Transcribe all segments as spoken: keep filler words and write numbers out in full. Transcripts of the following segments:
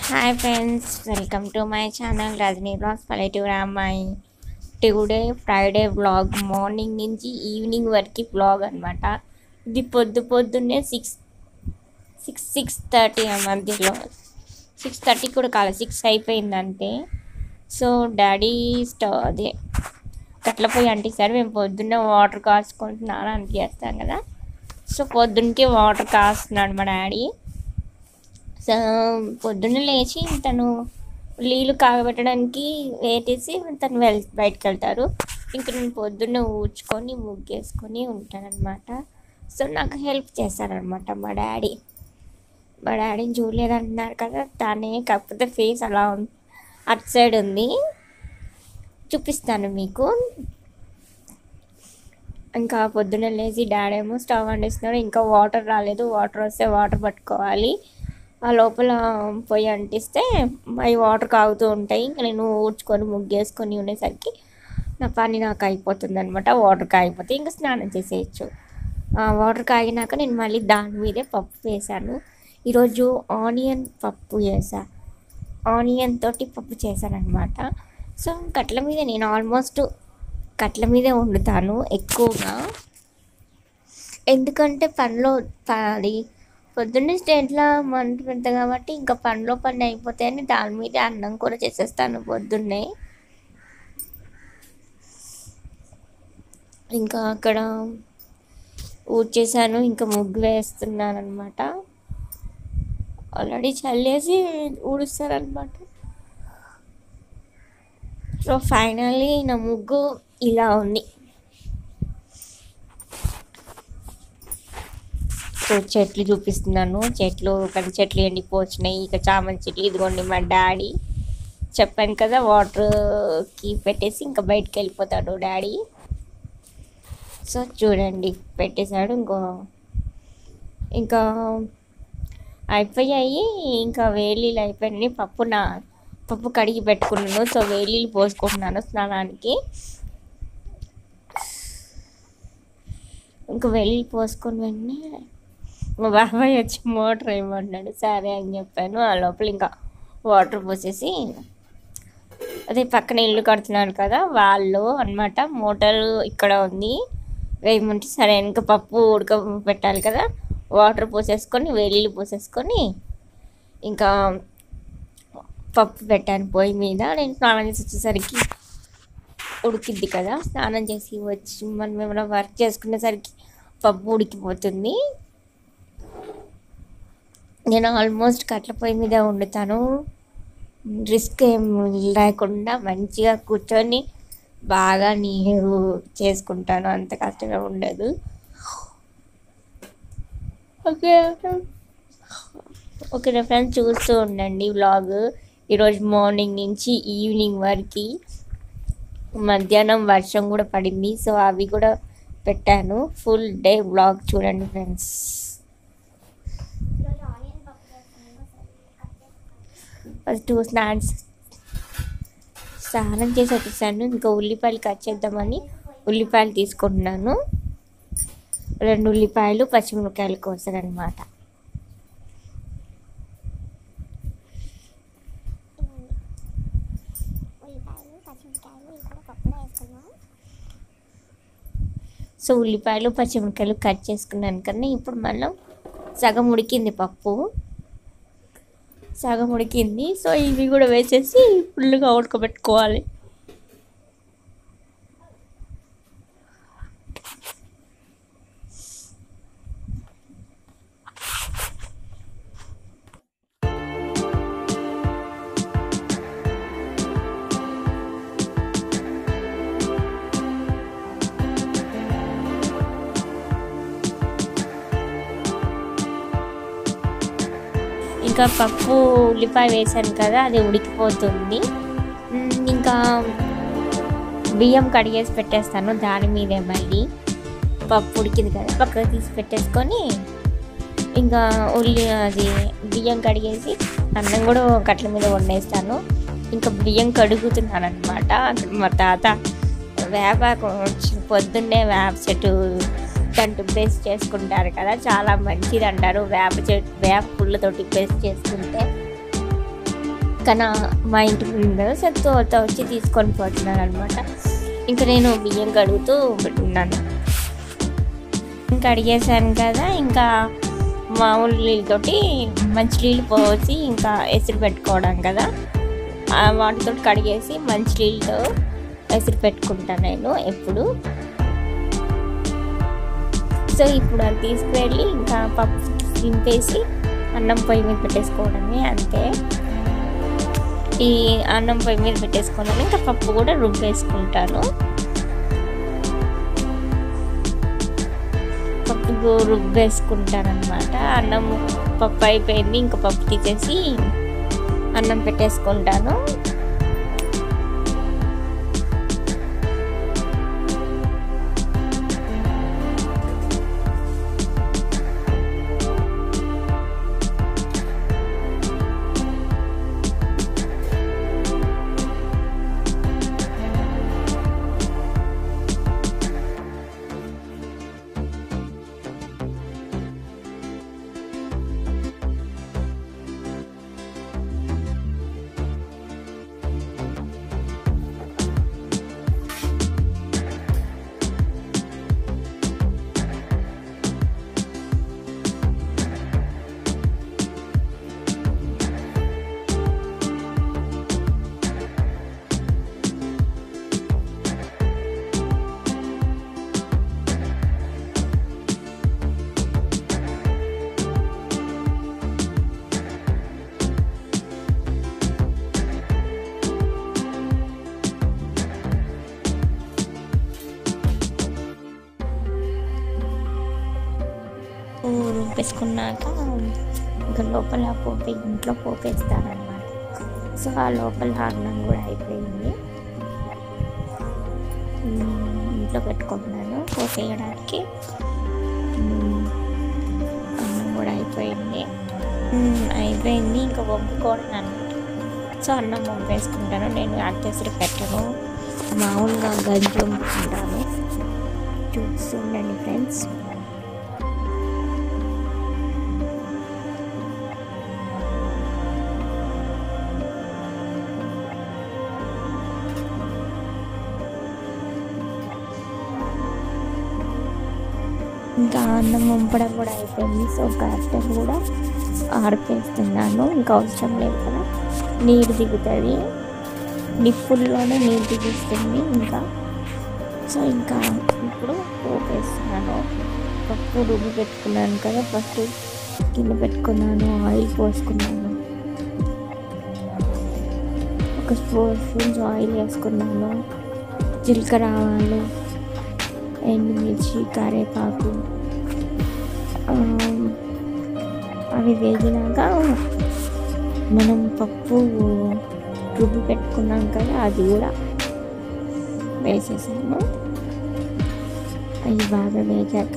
Hi friends, welcome to my channel Rajani vlogs పల్లెటూరు అమ్మాయి. Today Friday vlog, morning నుంచి evening వరకు వ్లాగ్ అనమాట. ఇది పొద్దు పొద్దున్నే సిక్స్ సిక్స్ సిక్స్ థర్టీ మధ్యలో, సిక్స్ థర్టీ కూడా కాలేదు, సిక్స్ అయిపోయిందంటే. సో డాడీ స్టవ్ అదే కట్ల పొయ్యి అంటిస్తారు. మేము పొద్దున్నే వాటర్ కాచుకుంటున్నాను అని చేస్తాం కదా. సో పొద్దున్నకే వాటర్ కాస్తున్నాడు మా డాడీ. సో పొద్దున్న లేచి తను నీళ్ళు కాగబెట్టడానికి వేటేసి తను వెళ్ బయటకు వెళ్తారు. ఇంకా నేను పొద్దున్న ఊడ్చుకొని ముగ్గేసుకొని ఉంటానన్నమాట. సో నాకు హెల్ప్ చేస్తారనమాట మా డాడీ. మా డాడీని చూడలేదు అంటున్నారు కదా, తనే కాకపోతే ఫేస్ అలా ఉంది, అటు సైడ్ ఉంది, చూపిస్తాను మీకు. ఇంకా పొద్దున్న లేచి డాడీ ఏమో స్టవ్ వండిస్తున్నాడు. ఇంకా వాటర్ రాలేదు, వాటర్ వస్తే వాటర్ పట్టుకోవాలి. ఆ లోపల పొయ్యి అంటిస్తే అవి వాటర్ కాగుతూ ఉంటాయి. ఇంకా నేను ఊడ్చుకొని ముగ్గేసుకొని ఉండేసరికి నా పని నాకు అయిపోతుంది అనమాట. వాటర్ కాగిపోతే ఇంకా స్నానం చేసేయచ్చు. వాటర్ కాగినాక నేను మళ్ళీ దాని మీదే పప్పు వేసాను. ఈరోజు ఆనియన్ పప్పు వేసా, ఆనియన్ తోటి పప్పు చేశాను అనమాట. సో కట్ల మీద నేను ఆల్మోస్ట్ కట్ల మీదే వండుతాను ఎక్కువగా, ఎందుకంటే పనిలో అది పొద్దున్నే స్టేట్లో మంట పెడతా కాబట్టి ఇంకా పనిలో పని అయిపోతాయని దాని మీద అన్నం కూడా చేసేస్తాను పొద్దున్నే. ఇంకా అక్కడ ఊడ్చేసాను, ఇంకా ముగ్గు వేస్తున్నాను అనమాట. ఆల్రెడీ చల్లేసి ఊడుస్తారనమాట. సో ఫైనల్లీ నా ముగ్గు ఇలా ఉంది. సో చెట్లు చూపిస్తున్నాను. చెట్లు పెద్ద చెట్లు ఎండిపోవచ్చినాయి. ఇక చామంతి చెట్లు ఇదిగోండి. మా డాడీ చెప్పాను కదా, వాటర్కి పెట్టేసి ఇంకా బయటకు వెళ్ళిపోతాడు డాడీ. సో చూడండి, పెట్టేశాడు. ఇంకో ఇంకా అయిపోయాయి, ఇంకా వేలీలు అయిపోయినాయి. పప్పు నా పప్పు కడిగి పెట్టుకున్నాను. సో వేలీలు పోసుకుంటున్నాను స్నానానికి. ఇంకా వేలీలు పోసుకొని వెంటనే మా బాబాయ్ వచ్చి మోటార్ వేయమన్నాడు. సరే అని చెప్పాను. ఆ లోపల ఇంకా వాటర్ పోసేసి, అదే పక్కన ఇల్లు కడుతున్నాను కదా వాళ్ళు అనమాట, మోటార్ ఇక్కడ ఉంది వేయమంటే సరే. ఇంకా పప్పు ఉడక పెట్టాలి కదా, వాటర్ పోసేసుకొని వేలీలు పోసేసుకొని ఇంకా పప్పు పెట్టాను పొయ్యి మీద. నేను స్నానం చేసి వచ్చేసరికి ఉడికిద్ది కదా, స్నానం చేసి వచ్చి మనం ఏమైనా వర్క్ చేసుకునేసరికి పప్పు ఉడికిపోతుంది. నేను ఆల్మోస్ట్ కట్ల పొయ్యి మీద వండుతాను. రిస్క్ ఏం లేకుండా మంచిగా కూర్చొని బాగా నీరు చేసుకుంటాను, అంత కష్టంగా ఉండదు. ఓకే ఓకే ఫ్రెండ్స్, చూస్తూ ఉండండి వ్లాగ్. ఈరోజు మార్నింగ్ నుంచి ఈవినింగ్ వరకు. మధ్యాహ్నం వర్షం కూడా పడింది, సో అవి కూడా పెట్టాను. ఫుల్ డే వ్లాగ్ చూడండి ఫ్రెండ్స్. ఫస్ట్ స్నాక్స్ స్నానం చేసి వచ్చేసాను. ఇంకా ఉల్లిపాయలు కట్ చేద్దామని ఉల్లిపాయలు తీసుకుంటున్నాను. రెండు ఉల్లిపాయలు పచ్చిమిరపకాయలు కోసానమాట. సో ఉల్లిపాయలు పచ్చిమిరపకాయలు కట్ చేసుకున్నాను కన్నా ఇప్పుడు మనం సగం ఉడికింది పప్పు, సగం ఉడికింది. సో ఇవి కూడా వేసేసి ఫుల్గా ఉడకబెట్టుకోవాలి. ఇంకా పప్పు ఉల్లిపాయ వేసాను కదా, అది ఉడికిపోతుంది. ఇంకా బియ్యం కడిగేసి పెట్టేస్తాను దాని మీదే. మళ్ళీ పప్పు ఉడికింది కదా పక్కకు తీసి పెట్టేసుకొని ఇంకా ఉల్లి అది బియ్యం కడిగేసి అన్నం కూడా కట్ల మీద వండేస్తాను. ఇంకా బియ్యం కడుగుతున్నాను అనమాట. మా తాత వేప పొద్దున్నే వేప చెట్టు దంటు పేస్ట్ చేసుకుంటారు కదా, చాలా మంచిది అంటారు వేప చెట్టు వేప పుల్లతోటి పేస్ట్ చేసుకుంటే. పక్కన మా ఇంటి ముందు సో తోట వచ్చి తీసుకొని పోతున్నారు అనమాట. ఇంకా నేను బియ్యం కడుగుతూ ఉన్నాను. ఇంకా అడిగేసాను కదా, ఇంకా మామూలు నీళ్ళతోటి మంచి నీళ్ళు పోసి ఇంకా ఎసురు పెట్టుకోవడం కదా, వాటితో కడిగేసి మంచి నీళ్ళతో ఎసురు పెట్టుకుంటాను నేను ఎప్పుడు. సో ఇప్పుడు అది తీసుకువెళ్ళి ఇంకా పప్పు దింపేసి అన్నం పొయ్యి మీద పెట్టేసుకోవడమే, అంతే. ఈ అన్నం పొయ్యి మీద పెట్టేసుకోవడం ఇంకా పప్పు కూడా రుబ్బేసుకుంటాను. పప్పు రుబ్బేసుకుంటాను అనమాట. అన్నం పప్పు అయిపోయింది, ఇంకా పప్పు తీసేసి అన్నం పెట్టేసుకుంటాను. రుబ్బేసుకున్నాక ఇంకా లోపల పోపే ఇంట్లో పోపేస్తానమాట. సో ఆ లోపల అన్నం కూడా అయిపోయింది, ఇంట్లో పెట్టుకుంటున్నాను పోసేయడానికి. అన్నం కూడా అయిపోయింది అయిపోయింది ఇంకా వంపుకోవడం అనమాట. సో అన్నం వంపేసుకుంటాను. నేను అట్టేసరి పెట్టను, మామూలుగా గంజి వంపుకుంటాను. చూస్తుండండి ఫ్రెండ్స్. ఇంకా అన్నం వంపడం కూడా అయిపోయింది. సో కరెక్ట్గా కూడా ఆడిపేస్తున్నాను, ఇంకా అవసరం లేదు కదా, నీరు దిగుతుంది, నిప్పుల్లోనే నీరు దిగుస్తుంది ఇంకా. సో ఇంకా ఇప్పుడు పోపేస్తున్నాను. పప్పు రుబ్బి పెట్టుకున్నాను కదా, ఫస్ట్ గిన్నె పెట్టుకున్నాను, ఆయిల్ పోసుకున్నాను, ఒక ఫోర్ స్పూన్స్ ఆయిల్ వేసుకున్నాను, జీలకర్ర ఆవాలు, ఎండుమిర్చి, కరివేపాకు అవి వేగినాక మనం పప్పు రుబ్బి పెట్టుకున్నాం కదా అది కూడా వేసేసాము. అవి బాగా వేగాక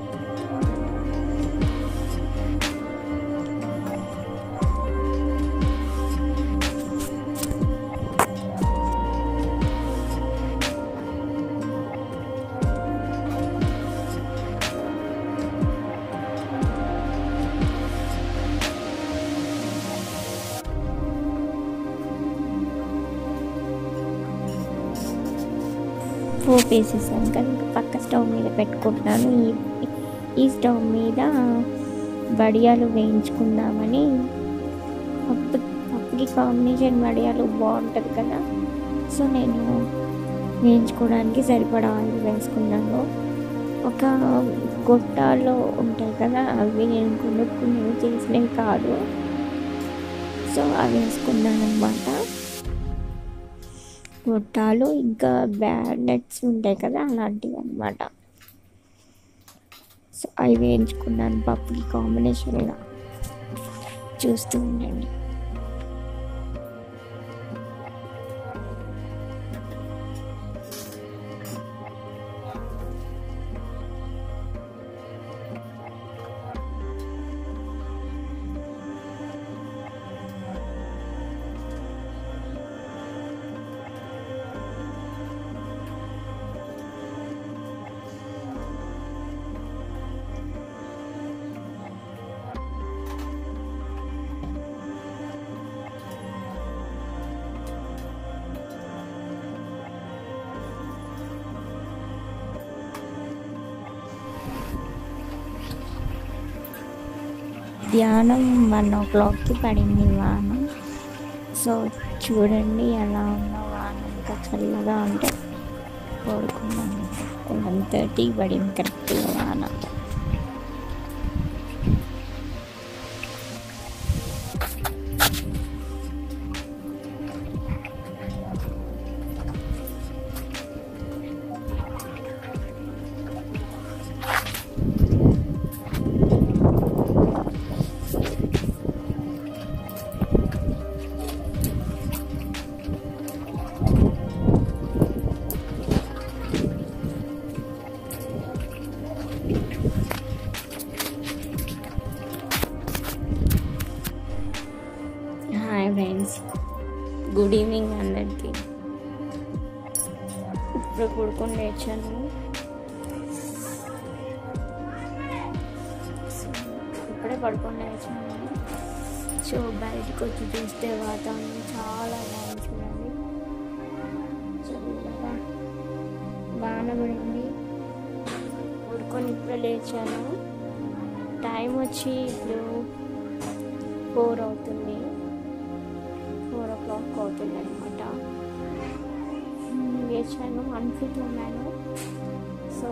పోపు వేసేసాను కదా, ఇంకా పక్క స్టవ్ మీద పెట్టుకుంటున్నాను. ఈ ఈ స్టవ్ మీద వడియాలు వేయించుకుందామని, పప్పు పప్పుకి కాంబినేషన్ వడియాలు బాగుంటుంది కదా, సో నేను వేయించుకోవడానికి సరిపడా ఆయిల్ వేసుకున్నాను. ఒక గొట్టాల్లో ఉంటాయి కదా, అవి నేను కొనుక్కునేవి చేసినవి కాదు, సో అవి వేసుకున్నాను అనమాట. గొట్టాలు ఇంకా బ్యానెట్స్ ఉంటాయి కదా, అలాంటివి అనమాట. సో అవి వేయించుకున్నాను పప్పుకి కాంబినేషన్గా. చూస్తూ ఉండండి. మధ్యాహ్నం వన్ ఓ క్లాక్కి పడింది వాన. సో చూడండి ఎలా ఉన్న వాన, ఇంకా చల్లగా ఉంటే పడుకున్నాను. వన్ థర్టీకి పడింది కరెక్ట్గా వాన. హాయ్ ఫ్రెండ్స్, గుడ్ ఈవినింగ్ అందరికీ. ఇప్పుడు పడుకొని లేచాను. ఇప్పుడే పడుకొని లేచాను. సో బయటకు వచ్చి చూస్తే వాతావరణం చాలా బాగుంటుందండి. చల్లగా వాన పడింది. పడుకొని ఇప్పుడే లేచాను. టైం వచ్చి ఇప్పుడు ఫోర్ అవుతుంది, ఫోర్ ఓ క్లాక్ అవుతుంది అనమాట. లేచాను, అన్ఫిట్ ఉన్నాను. సో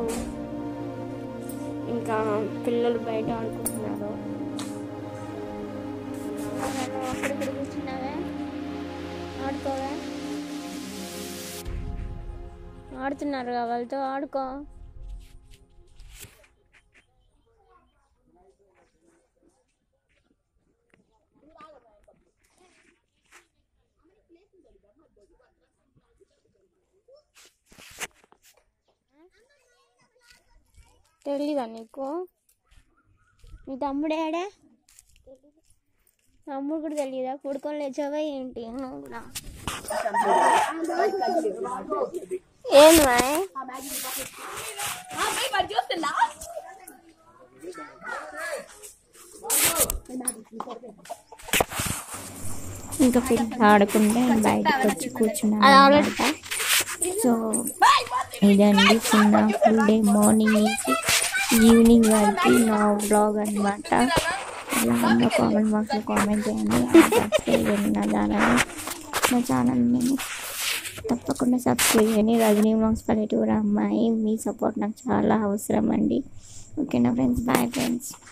ఇంకా పిల్లలు బయట ఆడుకుంటున్నారు. అక్కడిక్కడ కూర్చున్నావే, ఆడుకోవే. ఆడుతున్నారు, వాళ్ళతో ఆడుకో. తెలీదా నీకు? నీ తమ్ముడేడా? తమ్ముడు కూడా తెలియదా? పడుకొని లేచావా ఏంటి? నువ్వు కూడా ఏంది ఇంకా పిల్లలు ఆడుకుంటే బయటకు వచ్చి కూర్చున్నాను. సో ఇదండి చిన్న ఫుల్ డే, మార్నింగ్ నుంచి ఈవినింగ్ వరకు నా బ్లాగ్ అనమాట. ఎలా ఉందో కామెంట్ బాక్స్లో కామెంట్ చేయండి. సబ్స్క్రైబ్ చేయండి నా ఛానల్ నా ఛానల్ని తప్పకుండా సబ్స్క్రైబ్ చేయండి. రజనీ బ్లాగ్స్ పల్లెటూరు అమ్మాయి. మీ సపోర్ట్ నాకు చాలా అవసరం అండి. ఓకేనా ఫ్రెండ్స్, బాయ్ ఫ్రెండ్స్.